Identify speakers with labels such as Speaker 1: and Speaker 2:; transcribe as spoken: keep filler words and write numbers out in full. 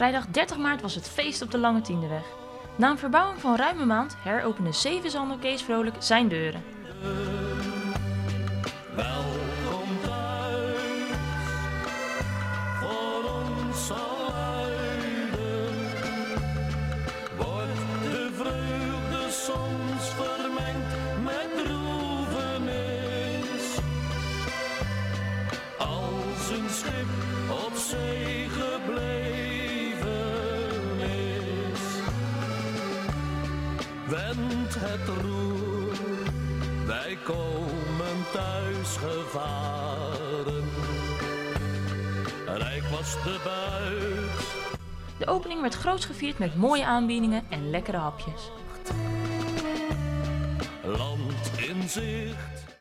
Speaker 1: Vrijdag dertig maart was het feest op de Lange Tiendeweg. Na een verbouwing van ruim een maand heropende zevenzander Kees Vrolijk zijn deuren.
Speaker 2: Welkom thuis, voor ons zal luiden. Wordt de vreugde soms vermengd met droevenis. Als een schip op zee gebleven is, wendt het roer, wij komen thuis gevaren. Rijk was de buit.
Speaker 1: De opening werd groots gevierd met mooie aanbiedingen en lekkere hapjes.
Speaker 2: Land in zicht.